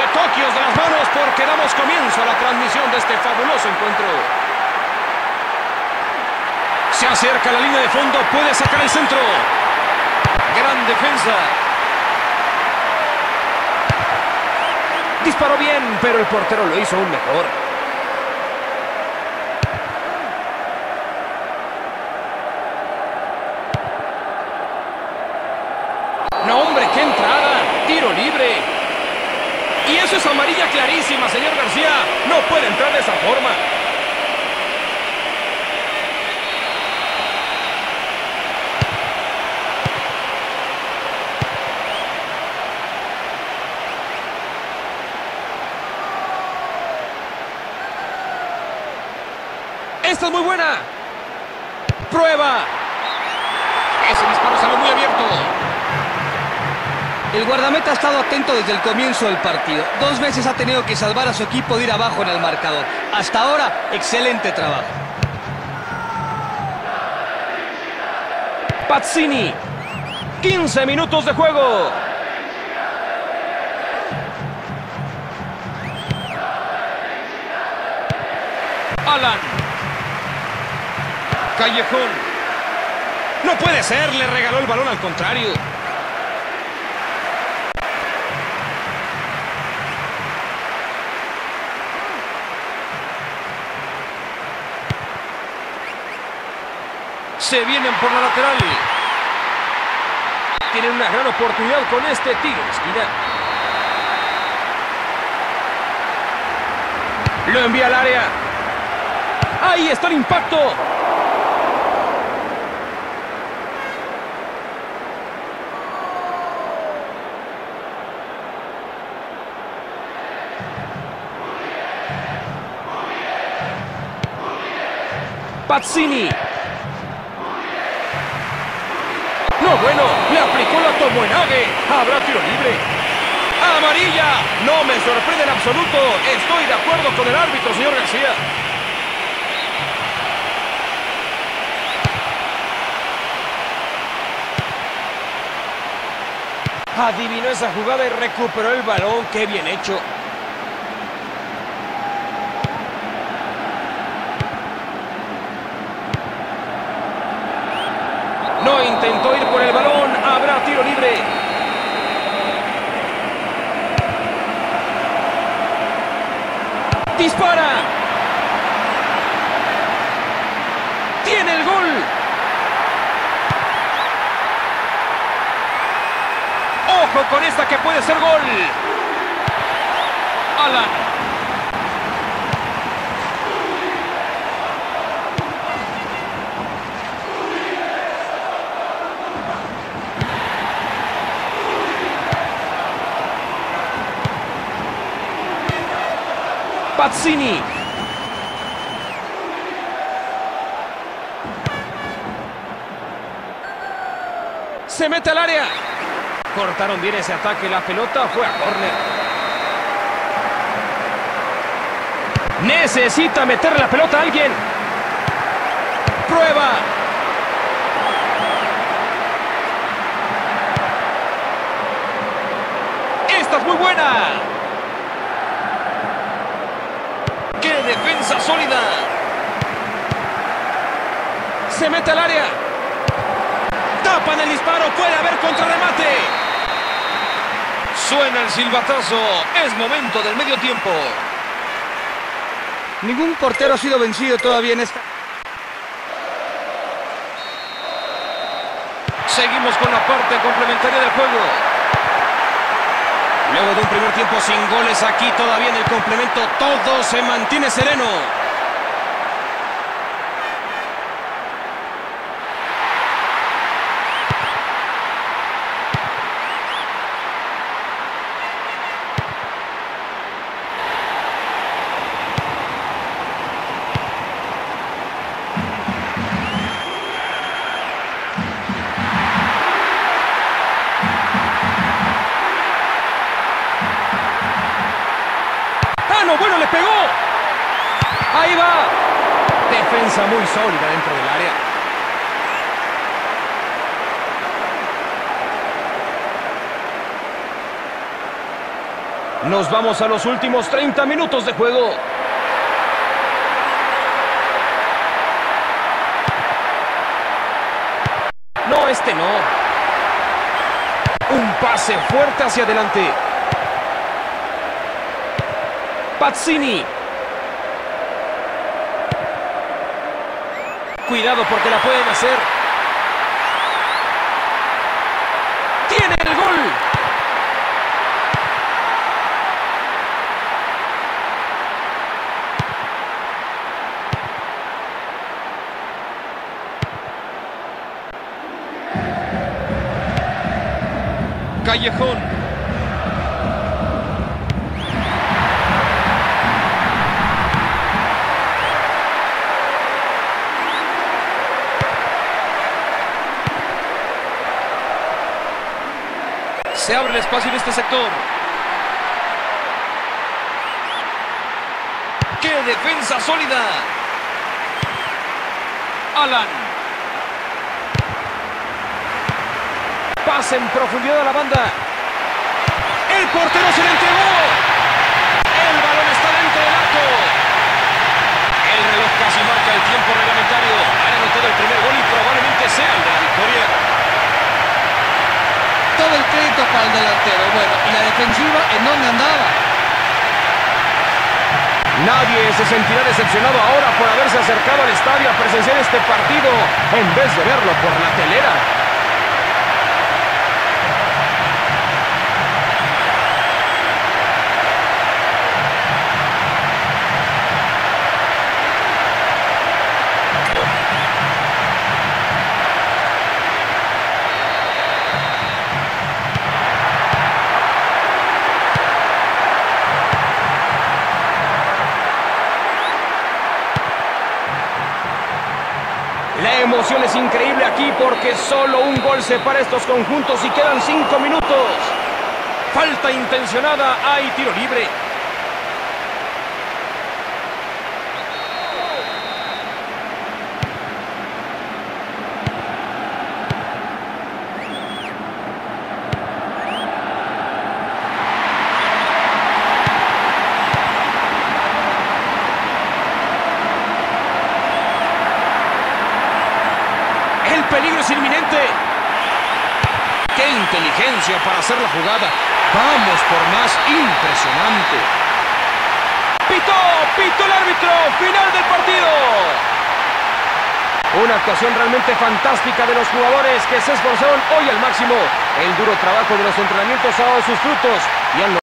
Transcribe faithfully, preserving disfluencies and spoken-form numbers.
Toquios de las manos porque damos comienzo a la transmisión de este fabuloso encuentro. Se acerca a la línea de fondo, puede sacar el centro. Gran defensa. Disparó bien, pero el portero lo hizo aún mejor. No, hombre, qué entrada. Tiro libre. Y eso es amarilla clarísima, señor García. No puede entrar de esa forma. Esta es muy buena. Prueba. Ese disparo salió muy abierto. El guardameta ha estado atento desde el comienzo del partido. Dos veces ha tenido que salvar a su equipo de ir abajo en el marcador. Hasta ahora, excelente trabajo. Pazzini. quince minutos de juego. Alan. Callejón. No puede ser, le regaló el balón al contrario. Se vienen por la lateral. Tienen una gran oportunidad con este tiro de esquina. Lo envía al área. Ahí está el impacto. Pazzini. No, bueno, le aplicó la Tomoenage. Habrá tiro libre. ¡Amarilla! No me sorprende en absoluto. Estoy de acuerdo con el árbitro, señor García. Adivinó esa jugada y recuperó el balón. ¡Qué bien hecho! No intentó ir por el balón. Habrá tiro libre. ¡Dispara! ¡Tiene el gol! ¡Ojo con esta que puede ser gol! Alan. Pazzini. Se mete al área. Cortaron bien ese ataque. La pelota fue a córner. Necesita meter la pelota a alguien. Prueba. Esta es muy buena. ¡Qué defensa sólida! Se mete al área. Tapan el disparo. Puede haber contrarremate. Suena el silbatazo. Es momento del medio tiempo. Ningún portero ha sido vencido todavía en esta... Seguimos con la parte complementaria del juego. Luego de un primer tiempo sin goles, aquí todavía en el complemento todo se mantiene sereno. Bueno, le pegó. Ahí va. Defensa muy sólida dentro del área. Nos vamos a los últimos treinta minutos de juego. No, este no. Un pase fuerte hacia adelante. Pazzini. Cuidado porque la pueden hacer. ¡Tiene el gol! Callejón. Se abre el espacio en este sector. ¡Qué defensa sólida! Alan. Pase en profundidad a la banda. El portero se le entregó. El balón está dentro del arco. El reloj casi marca el tiempo reglamentario. Han anotado el primer gol y probablemente sea el de la victoria. Todo el crédito para el delantero. Bueno, ¿y la defensiva en dónde andaba? Nadie se sentirá decepcionado ahora por haberse acercado al estadio a presenciar este partido en vez de verlo por la telera. La emoción es increíble aquí porque solo un gol separa estos conjuntos y quedan cinco minutos. Falta intencionada, hay tiro libre. El peligro es inminente. ¡Qué inteligencia para hacer la jugada! ¡Vamos por más! ¡Impresionante! ¡Pitó! ¡Pitó el árbitro! ¡Final del partido! Una actuación realmente fantástica de los jugadores que se esforzaron hoy al máximo. El duro trabajo de los entrenamientos ha dado sus frutos y han